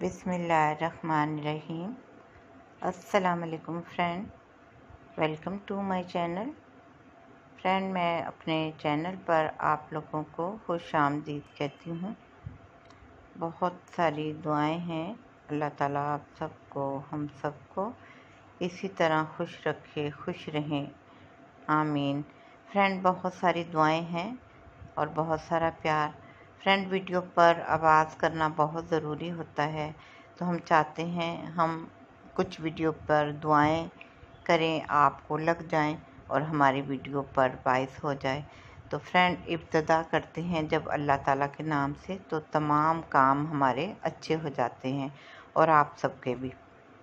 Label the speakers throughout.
Speaker 1: बिस्मिल्लाहिर्रहमानिर्रहीम। अस्सलाम वालेकुम friend, welcome to my channel. Friend, मैं अपने चैनल पर आप लोगों को खुशामदीद कहती हूँ। बहुत सारी दुआएं हैं। अल्लाह ताला आप सबको, हम सबको इसी तरह खुश रखे, खुश रहें, आमीन। फ्रेंड, बहुत सारी दुआएं हैं और बहुत सारा प्यार। फ्रेंड, वीडियो पर आवाज़ करना बहुत ज़रूरी होता है, तो हम चाहते हैं हम कुछ वीडियो पर दुआएं करें, आपको लग जाएं और हमारी वीडियो पर बाइस हो जाए। तो फ्रेंड, इब्तिदा करते हैं जब अल्लाह ताला के नाम से, तो तमाम काम हमारे अच्छे हो जाते हैं और आप सबके भी।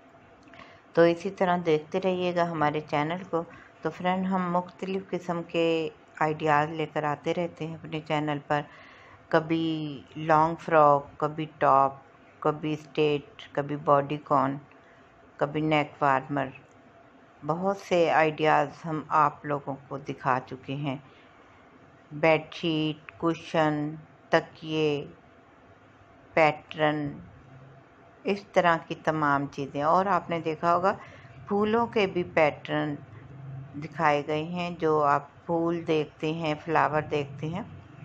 Speaker 1: तो इसी तरह देखते रहिएगा हमारे चैनल को। तो फ्रेंड, हम मुख्तलिफ़ किस्म के आइडियाज़ लेकर आते रहते हैं अपने चैनल पर। कभी लॉन्ग फ्रॉक, कभी टॉप, कभी स्ट्रेट, कभी बॉडीकॉन, कभी नेक वार्मर। बहुत से आइडियाज़ हम आप लोगों को दिखा चुके हैं। बेडशीट, कुशन, तकिए, पैटर्न, इस तरह की तमाम चीज़ें। और आपने देखा होगा फूलों के भी पैटर्न दिखाए गए हैं। जो आप फूल देखते हैं, फ्लावर देखते हैं,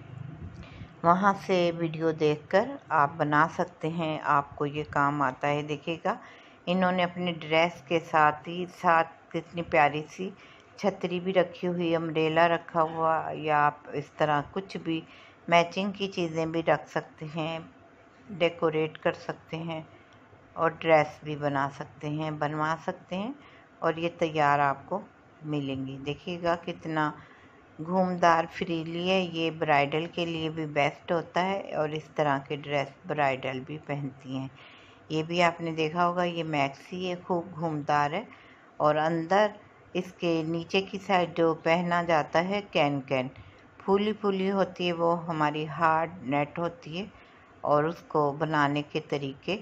Speaker 1: वहाँ से वीडियो देखकर आप बना सकते हैं। आपको ये काम आता है। देखिएगा, इन्होंने अपनी ड्रेस के साथ ही साथ कितनी प्यारी सी छतरी भी रखी हुई, अम्ब्रेला रखा हुआ, या आप इस तरह कुछ भी मैचिंग की चीज़ें भी रख सकते हैं, डेकोरेट कर सकते हैं और ड्रेस भी बनवा सकते हैं और ये तैयार आपको मिलेंगी। देखिएगा कितना घूमदार फ्रीली है। ये ब्राइडल के लिए भी बेस्ट होता है और इस तरह के ड्रेस ब्राइडल भी पहनती हैं। ये भी आपने देखा होगा, ये मैक्सी है, खूब घूमदार है। और अंदर इसके नीचे की साइड जो पहना जाता है कैन कैन, फूली फूली होती है, वो हमारी हार्ड नेट होती है और उसको बनाने के तरीके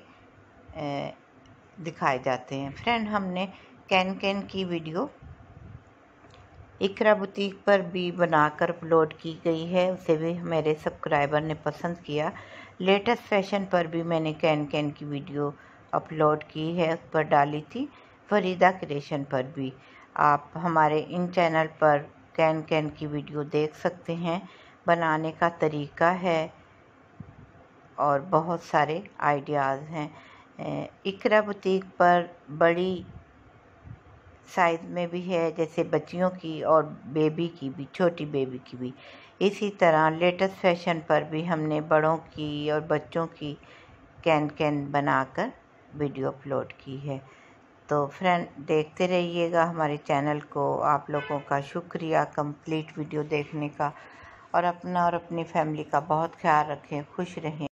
Speaker 1: दिखाए जाते हैं। फ्रेंड, हमने कैन कैन की वीडियो इकरा बुटीक पर भी बनाकर अपलोड की गई है, उसे भी मेरे सब्सक्राइबर ने पसंद किया। लेटेस्ट फैशन पर भी मैंने कैन कैन की वीडियो अपलोड की है, उस पर डाली थी। फरीदा क्रिएशन पर भी आप हमारे इन चैनल पर कैन कैन की वीडियो देख सकते हैं। बनाने का तरीका है और बहुत सारे आइडियाज़ हैं। इकरा बुटीक पर बड़ी साइज़ में भी है, जैसे बच्चियों की और बेबी की भी, छोटी बेबी की भी। इसी तरह लेटेस्ट फैशन पर भी हमने बड़ों की और बच्चों की कैन कैन बनाकर वीडियो अपलोड की है। तो फ्रेंड, देखते रहिएगा हमारे चैनल को। आप लोगों का शुक्रिया कंप्लीट वीडियो देखने का, और अपना और अपनी फैमिली का बहुत ख्याल रखें, खुश रहें।